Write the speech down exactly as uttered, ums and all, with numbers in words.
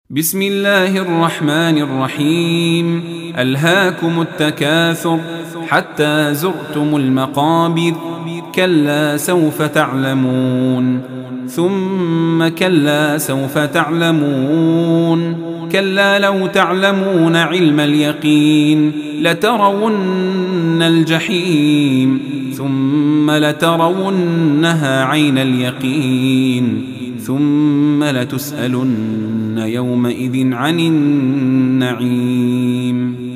بسم الله الرحمن الرحيم. ألهاكم التكاثر حتى زرتم المقابر، كلا سوف تعلمون ثم كلا سوف تعلمون، كلا لو تعلمون علم اليقين لترون الجحيم ثم لترونها عين اليقين ثم لتسألن يومئذ عن النعيم.